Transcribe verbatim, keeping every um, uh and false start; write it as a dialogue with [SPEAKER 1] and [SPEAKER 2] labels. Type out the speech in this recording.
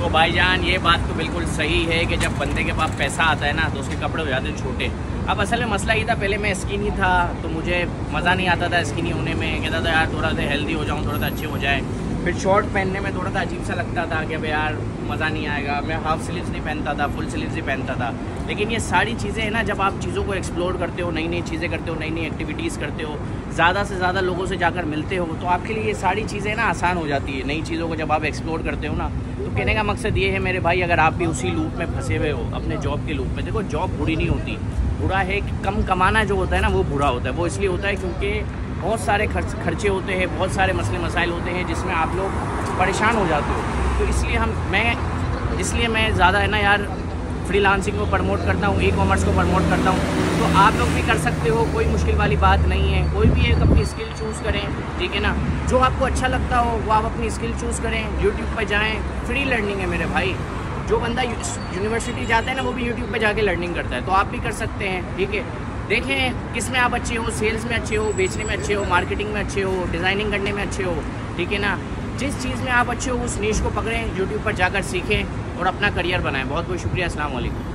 [SPEAKER 1] तो भाईजान ये बात तो बिल्कुल सही है कि जब बंदे के पास पैसा आता है ना तो उसके कपड़े हो जाते हैं छोटे। अब असल में मसला ये था, पहले मैं स्किनी था तो मुझे मज़ा नहीं आता था स्किनी होने में, कहता था यार थोड़ा सा हेल्दी हो जाऊँ, थोड़ा सा अच्छे हो जाए। फिर शॉर्ट पहनने में थोड़ा सा अजीब सा लगता था कि अब यार मज़ा नहीं आएगा। मैं हाफ स्लीव्स नहीं पहनता था, फुल स्लीव्स ही पहनता था। लेकिन ये सारी चीज़ें हैं ना, जब आप चीज़ों को एक्सप्लोर करते हो, नई नई चीज़ें करते हो, नई नई एक्टिविटीज़ करते हो, ज़्यादा से ज़्यादा लोगों से जाकर मिलते हो, तो आपके लिए ये सारी चीज़ें ना आसान हो जाती है। नई चीज़ों को जब आप एक्सप्लोर करते हो ना, तो कहने का मकसद ये है मेरे भाई, अगर आप भी उसी लूप में फंसे हुए हो, अपने जॉब के लूप में, देखो जॉब बुरी नहीं होती। बुरा है कि कम कमाना जो होता है ना वो बुरा होता है। वो इसलिए होता है क्योंकि बहुत सारे खर्च खर्चे होते हैं, बहुत सारे मसले मसाइल होते हैं जिसमें आप लोग परेशान हो जाते हो। तो इसलिए हम मैं इसलिए मैं ज़्यादा है ना यार फ्रीलांसिंग को प्रमोट करता हूँ, ई कॉमर्स को प्रमोट करता हूँ। तो आप लोग भी कर सकते हो, कोई मुश्किल वाली बात नहीं है। कोई भी एक अपनी स्किल चूज़ करें, ठीक है ना, जो आपको अच्छा लगता हो वो आप अपनी स्किल चूज़ करें। यूट्यूब पर जाएँ, फ्री लर्निंग है मेरे भाई। जो बंदा यूनिवर्सिटी जाता है ना वो भी यूट्यूब पे जाके लर्निंग करता है, तो आप भी कर सकते हैं, ठीक है। देखें किस में आप अच्छे हो, सेल्स में अच्छे हो, बेचने में अच्छे हो, मार्केटिंग में अच्छे हो, डिज़ाइनिंग करने में अच्छे हो, ठीक है ना। जिस चीज़ में आप अच्छे हो उस नीश को पकड़ें, यूट्यूब पर जाकर सीखें और अपना करियर बनाएं। बहुत बहुत शुक्रिया। अस्सलाम वालेकुम।